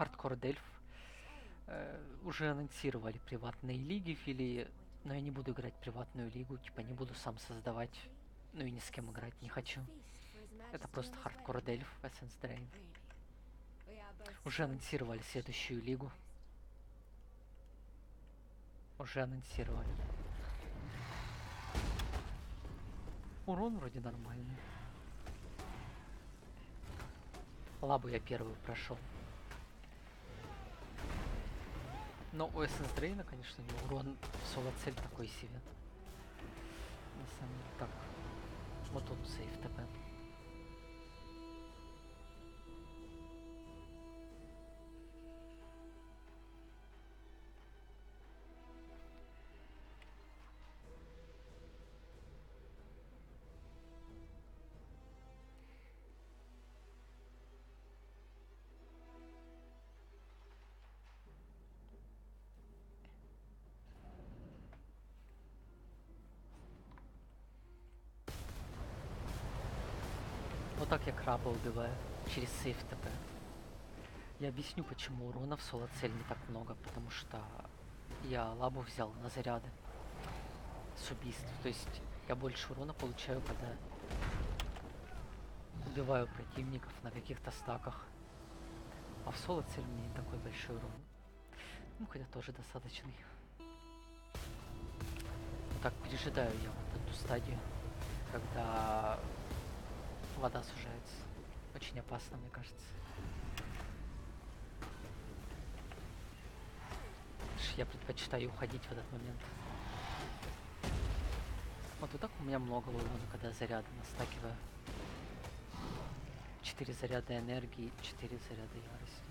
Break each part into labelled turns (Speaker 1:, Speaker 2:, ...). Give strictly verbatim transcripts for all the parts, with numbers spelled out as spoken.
Speaker 1: Hardcore Delph э, уже анонсировали приватные лиги, ввели, но я не буду играть в приватную лигу, типа не буду сам создавать, ну и ни с кем играть не хочу. Это просто Hardcore Delph, Essence Drain. Уже анонсировали следующую лигу. Уже анонсировали. Урон вроде нормальный. Лабу я первую прошел. Но у Essence Drain, конечно, не урон соло-цель такой себе. На самом деле, так. Вот тут сейф ТП. Вот так я краба убиваю через сейф ТП. Я объясню, почему урона в соло-цель не так много, потому что я лабу взял на заряды с убийств. То есть я больше урона получаю, когда убиваю противников на каких-то стаках. А в соло-цель мне не такой большой урон. Ну, хотя тоже достаточный. Вот так пережидаю я вот эту стадию, когда вода сужается. Очень опасно, мне кажется. Я предпочитаю уходить в этот момент. Вот, вот так у меня много урона, когда заряды настакиваю. четыре заряда энергии, четыре заряда ярости.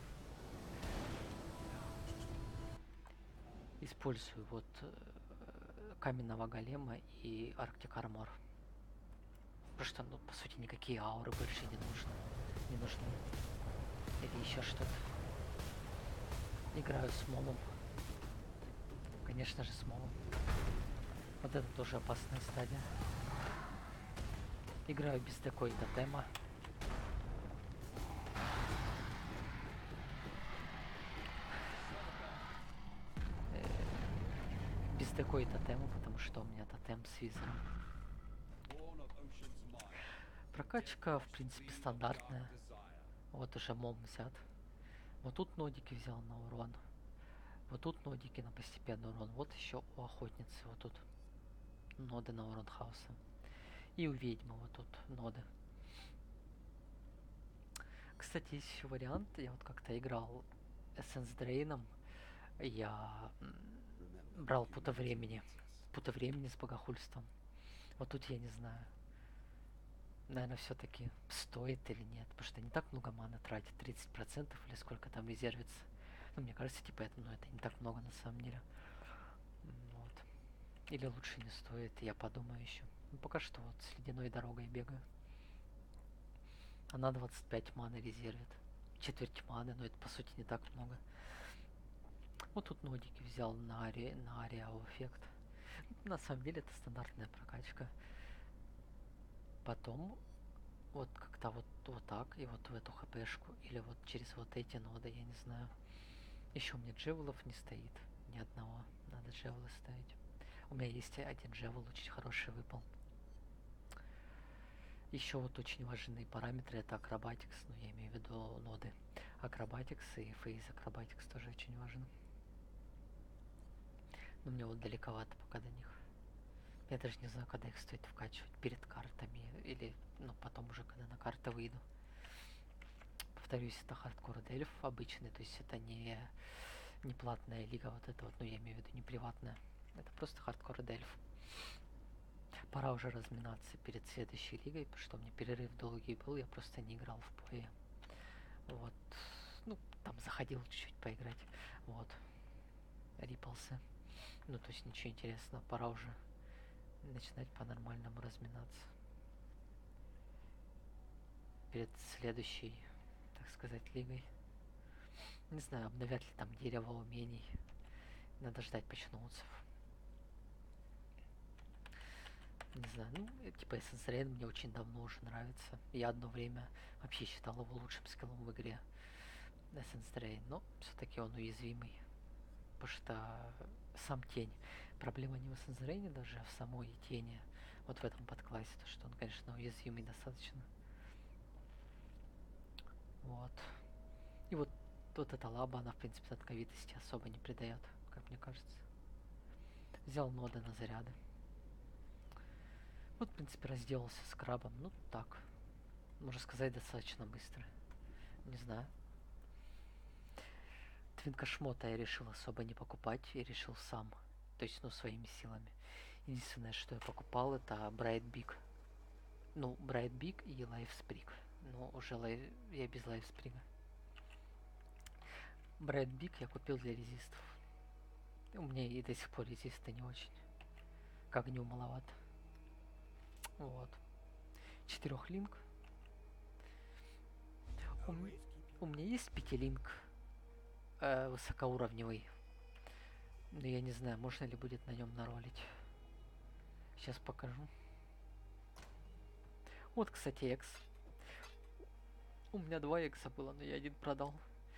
Speaker 1: Использую вот э, каменного голема и Арктик Армор. Потому что, ну, по сути, никакие ауры больше не нужны. Не нужны. Или еще что-то. Играю с мобом. Конечно же, с мобом. Вот это тоже опасная стадия. Играю без такой тотема. Без такой тотема, потому что у меня тотем с визором. Прокачка, в принципе, стандартная. Вот уже мом взят. Вот тут нодики взял на урон. Вот тут нодики на постепенный урон. Вот еще у охотницы вот тут ноды на урон хаоса. И у ведьмы вот тут ноды. Кстати, есть еще вариант. Я вот как-то играл Essence Drain. Я брал пута времени. Пута времени с богохульством. Вот тут я не знаю. Наверное, все-таки стоит или нет. Потому что не так много маны тратит. тридцать процентов или сколько там резервится. Ну, мне кажется, типа это, ну, это не так много на самом деле. Вот. Или лучше не стоит, я подумаю еще. Ну, пока что вот с ледяной дорогой бегаю. Она двадцать пять маны резервит. Четверть маны, но это по сути не так много. Вот тут нодики взял на, ари... на ариау эффект. На самом деле это стандартная прокачка. Потом вот как-то вот, вот так и вот в эту хпшку. Или вот через вот эти ноды, я не знаю. Еще у меня джевелов не стоит. Ни одного. Надо джевелы ставить. У меня есть один джевел, очень хороший выпал. Еще вот очень важные параметры это акробатикс, ну я имею в виду ноды. Акробатикс и фейз акробатикс тоже очень важен. Но мне вот далековато пока до них. Я даже не знаю, когда их стоит вкачивать. Перед картами или ну потом уже, когда на карты выйду. Повторюсь, это хардкор дельф обычный, то есть это не, не платная лига, вот это вот, ну я имею в виду не приватная. Это просто хардкор дельф. Пора уже разминаться перед следующей лигой, потому что у меня перерыв долгий был, я просто не играл в плей. Вот. Ну, там заходил чуть-чуть поиграть. Вот. Рипался. Ну, то есть ничего интересного. Пора уже начинать по-нормальному разминаться. Перед следующей, так сказать, лигой. Не знаю, обновят ли там дерево умений. Надо ждать почнутся. Не знаю, ну, типа Essence Rain мне очень давно уже нравится. Я одно время вообще считал его лучшим скиллом в игре. Сенстрей, но все-таки он уязвимый. Потому что сам тень. Проблема не в Сенсрейне даже, а в самой тени. Вот в этом подклассе, то что он, конечно, уязвимый достаточно. Вот. И вот, вот эта лаба, она, в принципе, татковитости особо не придает, как мне кажется. Взял ноды на заряды. Вот, в принципе, разделался с крабом. Ну, так. Можно сказать, достаточно быстро. Не знаю. Твинка шмота я решил особо не покупать. Я решил сам. То есть, ну, своими силами. Единственное, что я покупал, это Bright Big. Ну, Bright Big и Life Sprig. Но уже лайф... я без Life Sprig. Bright Big я купил для резистов. У меня и до сих пор резисты не очень. К огню маловато. Вот. Четырехлинк. У, у меня есть пятилинк э, высокоуровневый. Но я не знаю, можно ли будет на нем наролить. Сейчас покажу. Вот, кстати, экс. У меня два экса было, но я один продал.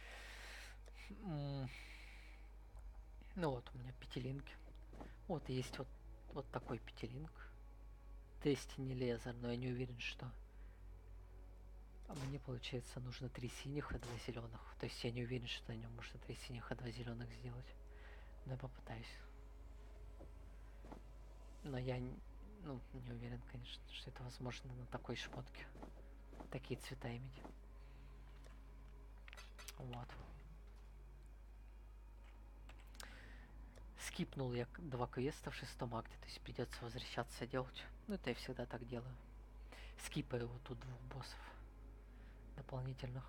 Speaker 1: М, Ну вот, у меня пятилинки. Вот есть вот, вот такой пятилинк. Destiny Laser, но я не уверен, что... А мне, получается, нужно три синих и два зеленых. То есть я не уверен, что на нем можно три синих и два зеленых сделать. Но я попытаюсь. Но я ну, не уверен, конечно, что это возможно на такой шмотке. Такие цвета иметь. Вот. Скипнул я два квеста в шестом акте, то есть придется возвращаться делать. Ну, это я всегда так делаю. Скипаю вот тут двух боссов дополнительных.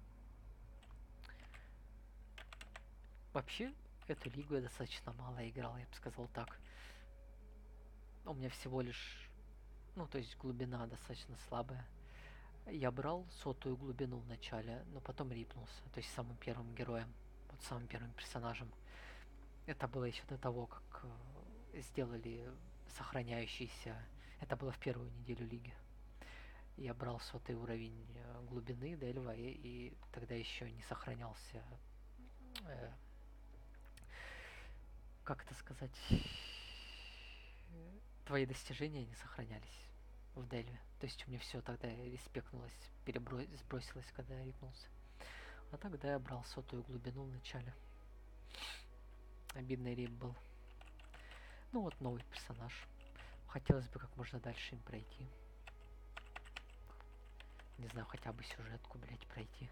Speaker 1: Вообще, эту лигу я достаточно мало играл, я бы сказал так. У меня всего лишь, ну, то есть глубина достаточно слабая. Я брал сотую глубину в начале, но потом рипнулся, то есть самым первым героем, вот самым первым персонажем. Это было еще до того, как сделали сохраняющийся. Это было в первую неделю лиги. Я брал сотый уровень глубины Дельва, и, и тогда еще не сохранялся, э, как это сказать, твои достижения не сохранялись в Дельве. То есть у меня все тогда респектнулось, перебро... сбросилось, когда я рипнулся. А тогда я брал сотую глубину в начале. Обидный рип был. Ну вот новый персонаж. Хотелось бы как можно дальше им пройти. Не знаю, хотя бы сюжетку, блять, пройти.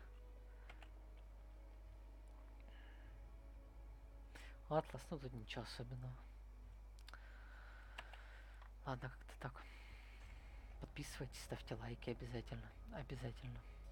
Speaker 1: Атлас, ну тут ничего особенного. Ладно, как-то так. Подписывайтесь, ставьте лайки обязательно. Обязательно.